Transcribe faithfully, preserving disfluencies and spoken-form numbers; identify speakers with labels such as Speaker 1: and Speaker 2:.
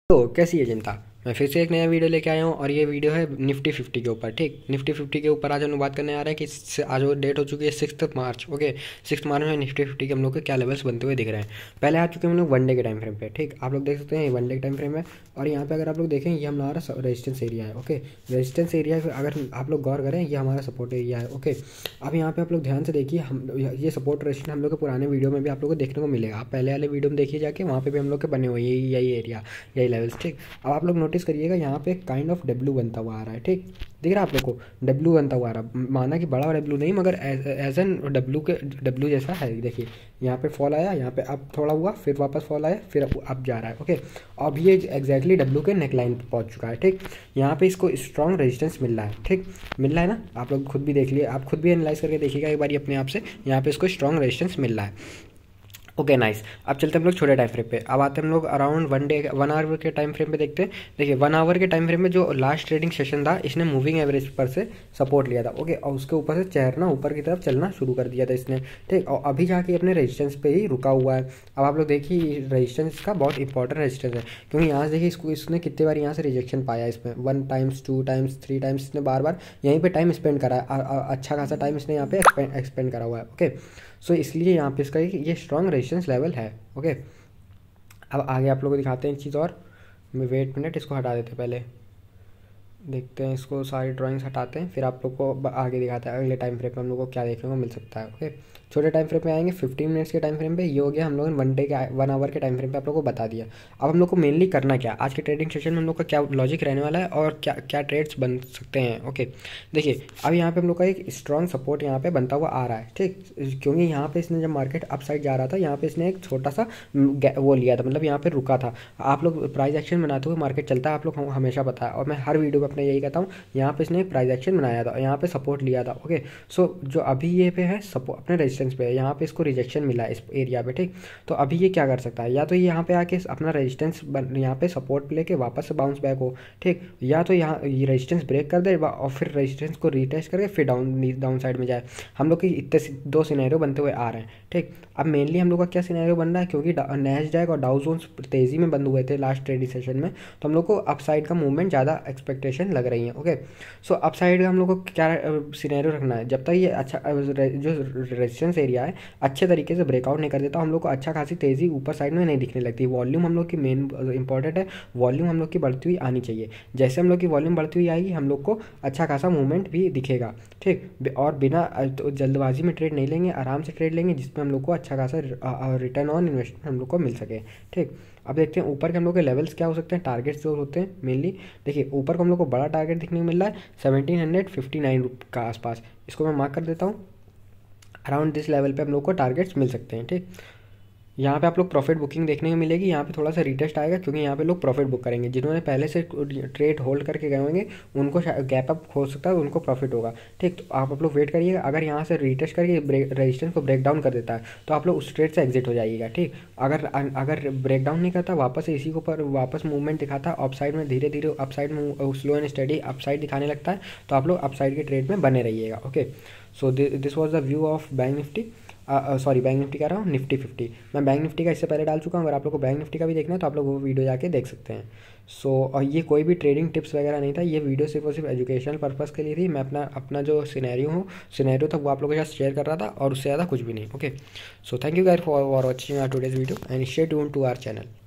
Speaker 1: तो कैसी है जनता, मैं फिर से एक नया वीडियो लेके आया हूँ और ये वीडियो है निफ्टी फिफ्टी के ऊपर। ठीक, निफ्टी फिफ्टी के ऊपर आज हम लोग बात करने आ रहे हैं कि स- आज वो डेट हो चुकी है six March. Okay, six March में निफ्टी फिफ्टी के हम लोग के क्या लेवल्स बनते हुए दिख रहे हैं। पहले आ चुके हैं हम लोग वन डे के टाइम फ्रेम पे। ठीक, आप लोग देख सकते हैं ये वन डे के टाइम फ्रेम है और यहाँ पे अगर आप लोग देखें ये हमारा रेजिस्टेंस एरिया है। ओके, रेजिस्टेंस एरिया अगर आप लोग गौर करें ये हमारा सपोर्ट एरिया है। ओके, अब यहाँ पे आप लोग ध्यान से देखिए, हम ये सपोर्ट रेजिस्टेंस हम लोग के पुराने वीडियो में भी आप लोग को देखने को मिलेगा। आप पहले वाले वीडियो में देखिए जाके, वहाँ पे भी हम लोग के बने हुए यही यही एरिया, यही लेवल्स। ठीक, अब आप लोग नोटिस करिएगा यहाँ पे काइंड ऑफ डब्ल्यू बनता हुआ आ रहा है। ठीक, दिख रहा है आप लोग को डब्ल्यू बनता हुआ आ रहा है, माना कि बड़ा डब्ल्यू नहीं मगर एज एन डब्ल्यू के डब्ल्यू जैसा है। देखिए यहाँ पे फॉल आया, यहाँ पे अब थोड़ा हुआ, फिर वापस फॉल आया, फिर अब अब जा रहा है। ओके, अब ये एग्जैक्टली डब्ल्यू के नेकलाइन पे पहुंच चुका है। ठीक, यहाँ पे इसको स्ट्रॉन्ग रेजिस्टेंस मिल रहा है। ठीक, मिल रहा है ना, आप लोग खुद भी देख लिए, आप खुद भी एनालाइज करके देखिएगा एक बार अपने आप से, यहाँ पे इसको स्ट्रॉन्ग रेजिस्टेंस मिल रहा है। ओके नाइस, अब चलते हैं हम लोग छोटे टाइम फ्रेम पे। अब आते हैं हम लोग around one day one hour के टाइम फ्रेम पे देखते हैं। देखिए वन आवर के टाइम फ्रेम में जो लास्ट ट्रेडिंग सेशन था इसने मूविंग एवरेज पर से सपोर्ट लिया था। ओके, और उसके ऊपर से चेहरना ऊपर की तरफ चलना शुरू कर दिया था इसने। ठीक, और अभी जाके अपने रेजिस्टेंस पे ही रुका हुआ है। अब आप लोग देखिए रेजिस्टेंस का बहुत इंपॉर्टेंट रेजिस्टेंस है, क्योंकि यहाँ से देखिए इसको इसने कितने बार यहाँ से रिजेक्शन पाया, इसमें one times two times three times इसने बार बार यहीं पे टाइम स्पेंड करा है। अच्छा खासा टाइम इसने यहाँ पे एक्सपेंड करा हुआ है। ओके, सो इसलिए यहाँ पे इसका ये स्ट्रॉन्ग रेजिस्टेंस लेवल है। ओके, अब आगे आप लोगों को दिखाते हैं एक चीज़ और। मैं वेट मिनट इसको हटा देते हैं, पहले देखते हैं इसको, सारी ड्राइंग्स हटाते हैं, फिर आप लोग को आगे दिखाता है अगले टाइम फ्रेम पे हम लोग को क्या देखने को मिल सकता है। ओके, छोटे टाइम फ्रेम पे आएंगे फिफ्टीन मिनट्स के टाइम फ्रेम पे। ये हो गया हम लोग वन डे के वन आवर के टाइम फ्रेम पे आप लोग को बता दिया। अब हम लोग को मेनली करना क्या आज के ट्रेडिंग सेशन में, हम लोग का क्या लॉजिक रहने वाला है और क्या क्या ट्रेड्स बन सकते हैं। ओके, देखिए अब यहाँ पे हम लोग का एक स्ट्रॉन्ग सपोर्ट यहाँ पे बनता हुआ आ रहा है। ठीक, क्योंकि यहाँ पे इसने जब मार्केट अप साइड जा रहा था यहाँ पे इसने एक छोटा सा वो लिया था, मतलब यहाँ पे रुका था। आप लोग प्राइस एक्शन बनाते हुए मार्केट चलता है, आप लोग हमेशा पता है, और मैं हर वीडियो में अपना यही कहता हूँ। यहाँ पे इसने एक प्राइस एक्शन बनाया था, यहाँ पे सपोर्ट लिया था। ओके, सो जो अभी ये पे है सपोर्ट अपने रेजिस्टेंस पे है, यहाँ पे इसको रिजेक्शन मिला है इस एरिया पे। ठीक, तो अभी ये क्या कर सकता है, या तो ये यहाँ पे आके अपना रेजिस्टेंस यहाँ पे सपोर्ट लेके वापस से बाउंस बैक हो। ठीक, या तो यहाँ ये रेजिस्टेंस ब्रेक कर दे और फिर रेजिस्टेंस को रीटेस्ट करके फिर डाउन डाउन साइड में जाए। हम लोग के इतने दो सिनेरियो बनते हुए आ रहे हैं। ठीक, अब मेनली हम लोग का क्या सिनेरियो बन रहा है, क्योंकि नैस्डैक और डाउ जोन्स तेज़ी में बंद हुए थे लास्ट ट्रेडिंग सेशन में, तो हम लोग को अप साइड का मूवमेंट ज़्यादा एक्सपेक्टेशन लग रही है। ओके, सो अप साइड का हम लोग को क्या सिनेरियो रखना है, जब तक ये अच्छा जो रेजिस्टेंस एरिया है अच्छे तरीके से ब्रेकआउट नहीं कर देता, हम लोग को अच्छा खासी तेज़ी ऊपर साइड में नहीं दिखने लगती। वॉल्यूम हम लोग की मेन इंपॉर्टेंट है, वॉल्यूम हम लोग की बढ़ती हुई आनी चाहिए। जैसे हम लोग की वॉल्यूम बढ़ती हुई आएगी हम लोग को अच्छा खासा मूवमेंट भी दिखेगा। ठीक, और बिना तो जल्दबाजी में ट्रेड नहीं लेंगे, आराम से ट्रेड लेंगे जिसमें हम लोग को अच्छा खासा रिटर्न ऑन इन्वेस्टमेंट हम लोग को मिल सके। ठीक, अब देखते हैं ऊपर के हम लोग के लेवल्स क्या हो सकते हैं, टारगेट्स जो होते हैं मेनली। देखिए ऊपर को हम लोग को बड़ा टारगेट दिखने को मिल रहा है सेवनटीन हंड्रेड फिफ्टी नाइन का आसपास, इसको मैं मार्क कर देता हूँ। अराउंड दिस लेवल पे हम लोग को टारगेट्स मिल सकते हैं। ठीक, यहाँ पे आप लोग प्रॉफिट बुकिंग देखने को मिलेगी, यहाँ पे थोड़ा सा रिटेस्ट आएगा क्योंकि यहाँ पे लोग प्रॉफिट बुक करेंगे। जिन्होंने पहले से ट्रेड होल्ड करके गए होंगे उनको गैप अप हो सकता है, उनको प्रॉफिट होगा। ठीक, तो आप आप लोग वेट करिएगा, अगर यहाँ से रिटेस्ट करके रेजिस्टेंस को ब्रेक डाउन कर देता है तो आप लोग उस ट्रेड से एग्जिट हो जाइएगा। ठीक, अगर अगर ब्रेक डाउन नहीं करता, वापस इसी को पर वापस मूवमेंट दिखाता है अप साइड में, धीरे धीरे अप साइड में slow and steady upside दिखाने लगता है, तो आप लोग अप साइड के ट्रेड में बने रहिएगा। Okay, so this was the view of Bank Nifty, sorry Bank Nifty कह रहा हूँ, निफ्टी फिफ्टी। मैं बैंक निफ्टी का इससे पहले डाल चुका हूँ, अगर आप लोग को बैंक निफ्टी का भी देखना है तो आप लोग वो वीडियो जाके देख सकते हैं। सो so, और ये कोई भी ट्रेडिंग टिप्स वगैरह नहीं था, ये वीडियो सिर्फ और सिर्फ एजुकेशनल पर्पस के लिए थी। मैं अपना अपना जो सिनेरियो हूँ सिनेरियो था वो आप लोगों के साथ शेयर कर रहा था और उससे ज़्यादा कुछ भी नहीं। Okay, so thank you guys for watching our today's video and stay tuned to our channel.